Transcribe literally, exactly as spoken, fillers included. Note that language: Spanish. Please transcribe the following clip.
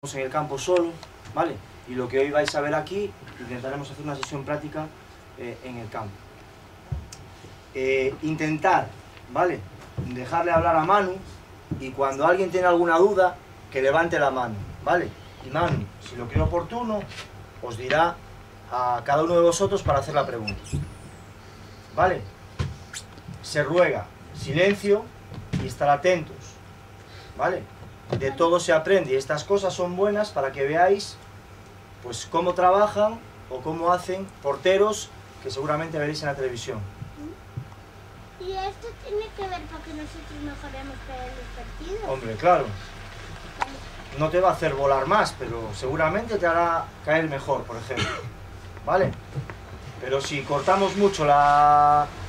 en el campo solo, ¿vale? Y lo que hoy vais a ver aquí, intentaremos hacer una sesión práctica eh, en el campo. Eh, intentar, ¿vale? Dejarle hablar a Manu y cuando alguien tiene alguna duda, que levante la mano, ¿vale? Y Manu, si lo cree oportuno, os dirá a cada uno de vosotros para hacer la pregunta, ¿vale? Se ruega silencio y estar atentos, ¿vale? De todo se aprende y estas cosas son buenas para que veáis pues cómo trabajan o cómo hacen porteros que seguramente veréis en la televisión. ¿Y esto tiene que ver para que nosotros mejoremos para los partidos? Hombre, claro. No te va a hacer volar más, pero seguramente te hará caer mejor, por ejemplo. ¿Vale? Pero si cortamos mucho la,